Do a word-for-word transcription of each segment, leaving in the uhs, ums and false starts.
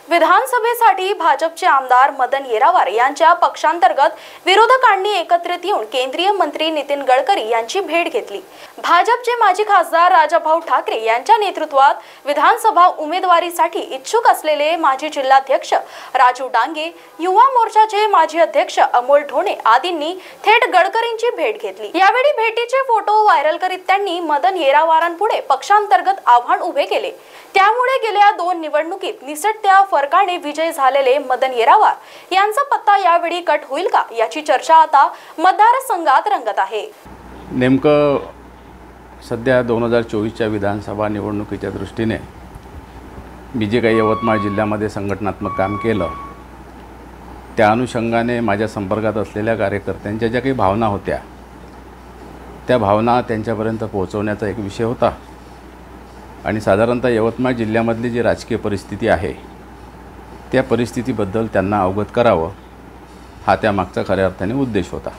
विधानसभेसाठी भाजपचे आमदार मदन येरावार यांच्या पक्षांतर्गत विरोधकांनी एकत्रित येऊन केंद्रीय मंत्री नितीन गडकरी यांची भेट घेतली। भाजपचे माजी खासदार राजाभाऊ ठाकरे यांच्या नेतृत्वात विधानसभा उमेदवारीसाठी इच्छुक असलेले माजी जिल्हाध्यक्ष राजू डांगे, युवा मोर्चाचे माजी अध्यक्ष अमोल ढोणे आदींनी थेट गडकरींची भेट घेतली। यावेळी भेटीचे फोटो व्हायरल करीत त्यांनी मदन येरावारांपुढे पक्षांतर्गत आव्हान उभे केले। त्यामुळे गेल्या दोन निवडणुकीत निसटत्या फरकाने विजय झालेले मदन येरावार यांचा पत्ता यावेळी कट होईल का याची चर्चा आता मतदारसंघात रंगत आहे। नेमकं सध्या दोन हजार चोवीसच्या विधानसभा निवडणुकीच्या दृष्टीने मी जे काही यवतमाळ जिल्ह्यामध्ये संघटनात्मक काम केलं त्या अनुषंगाने माझ्या संपर्कात असलेल्या कार्यकर्त्यांच्या ज्या काही भावना होत्या त्या भावना त्यांच्यापर्यंत पोहोचवण्याचा एक विषय होता आणि साधारणतः यवतमाळ जिल्ह्यामधली जी राजकीय परिस्थिती आहे त्या परिस्थितीबद्दल त्यांना अवगत करावं हा त्यामागचा खऱ्या अर्थाने उद्देश होता।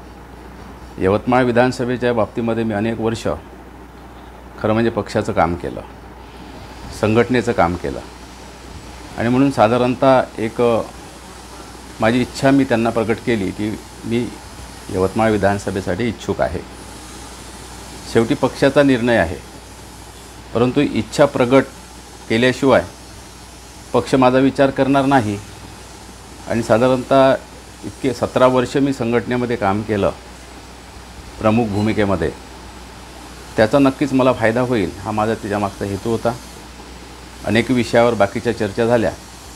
यवतमाळ विधानसभेच्या बाबतीमध्ये मी अनेक वर्ष खरं म्हणजे पक्षाचं काम केलं, संघटनेचं काम केलं आणि म्हणून साधारणतः एक माझी इच्छा मी त्यांना प्रकट केली की मी यवतमाळ विधानसभेसाठी इच्छुक आहे। शेवटी पक्षाचा निर्णय आहे, परंतु इच्छा प्रगट केल्याशिवाय पक्ष माझा विचार करणार नाही आणि साधारणतः इतके सतरा वर्ष मी संघटनेमध्ये काम केलं प्रमुख भूमिकेमध्ये, त्याचा नक्कीच मला फायदा होईल हा माझा त्याच्यामागचा हेतू होता। अनेक विषयावर बाकीच्या चर्चा झाल्या,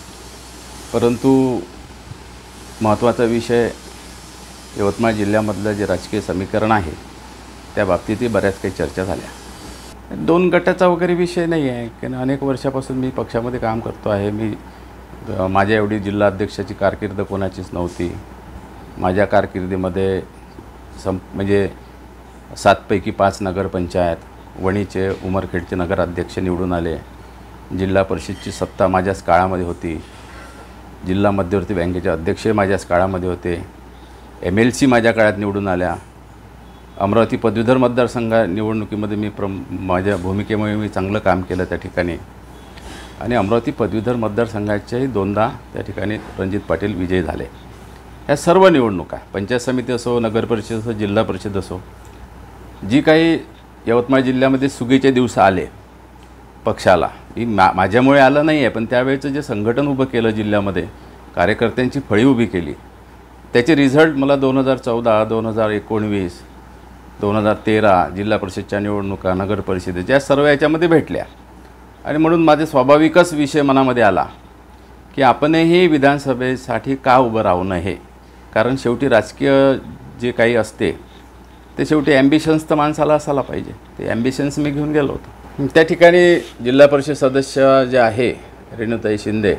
परंतु महत्त्वाचा विषय यवतमाळ जिल्ह्यामधलं जे राजकीय समीकरण आहे त्या बाबतीतही बऱ्याच काही चर्चा झाल्या। दोन गटाचा वगैरे विषय नाही आहे, कारण अनेक वर्षापासून मी पक्षामध्ये काम करतो आहे। मी माझ्या एवढी जिल्हा अध्यक्षाची कारकीर्द कोणाचीच नव्हती। माझ्या कारकिर्दीमध्ये सं म्हणजे सातपैकी पाच नगरपंचायत, वणीचे उमरखेडचे नगराध्यक्ष निवडून आले, जिल्हा परिषदची सत्ता माझ्याच काळामध्ये होती, जिल्हा मध्यवर्ती बँकेचे अध्यक्ष माझ्याच काळामध्ये होते, एम एल सी माझ्या काळात निवडून आल्या, अमरावती पदवीधर मतदारसंघा निवडणुकीमध्ये मी प्र माझ्या भूमिकेमुळे मी चांगलं काम केलं त्या ठिकाणी आणि अमरावती पदवीधर मतदारसंघाच्याही दोनदा त्या ठिकाणी रणजित पाटील विजयी झाले। ह्या सर्व निवडणुका पंचायत समिती असो, नगर परिषद असो, जिल्हा परिषद असो, जी काही यवतमाळ जिल्ह्यामध्ये सुगीचे दिवस आले पक्षाला, ही मा माझ्यामुळे आलं नाही आहे, पण त्यावेळेचं जे संघटन उभं केलं जिल्ह्यामध्ये, कार्यकर्त्यांची फळी उभी केली, त्याचे रिझल्ट मला दोन हजार चौदा दोन हजार एकोणवीस दोन हजार तेरा जिल्हा परिषदच्या निवडणुका, नगर परिषदेच्या सर्व याच्यामध्ये भेटल्या आणि म्हणून माझे स्वाभाविकच विषय मनामध्ये आला की आपणही विधानसभेसाठी का उभं राहू नये, कारण शेवटी राजकीय जे काही असते ते शेवटी ॲम्बिशन्स तर माणसाला असायला पाहिजे। ते ॲम्बिशन्स मी घेऊन गेलो होतो। त्या ठिकाणी जिल्हा परिषद सदस्य जे आहे रेणुताई शिंदे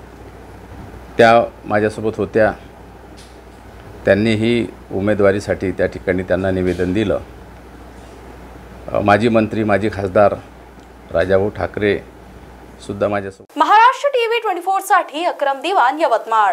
त्या माझ्यासोबत होत्या, त्यांनीही उमेदवारीसाठी त्या ठिकाणी त्यांना निवेदन दिलं। माजी मंत्री माजी खासदार राजाभाऊ ठाकरे सुद्धा माझ्यासोबत। महाराष्ट्र टीव्ही चोवीस साठी अक्रम दिवान, यवतमाळ।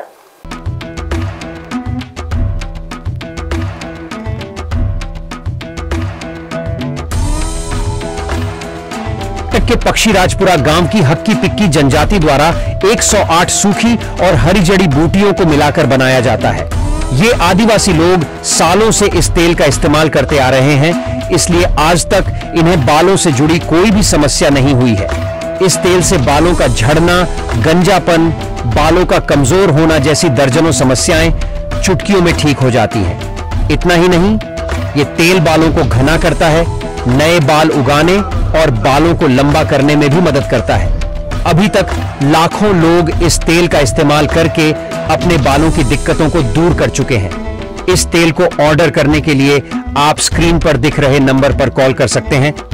के पक्षीराजपुरा गांव की हक्की पिक्की जनजाति द्वारा एक सौ आठ सूखी और हरी जड़ी बूटियों को मिलाकर बनाया जाता है। ये आदिवासी लोग सालों से इस तेल का इस्तेमाल करते आ रहे हैं, इसलिए आज तक इन्हें बालों से जुड़ी कोई भी समस्या नहीं हुई है। इस तेल से बालों का झड़ना, गंजापन, बालों का कमजोर होना जैसी दर्जनों समस्याएं चुटकियों में ठीक हो जाती हैं। इतना ही नहीं, ये तेल बालों को घना करता है, नए बाल उगाने और बालों को लंबा करने में भी मदद करता है। अभी तक लाखों लोग इस तेल का इस्तेमाल करके अपने बालों की दिक्कतों को दूर कर चुके हैं। इस तेल को ऑर्डर करने के लिए आप स्क्रीन पर दिख रहे नंबर पर कॉल कर सकते हैं।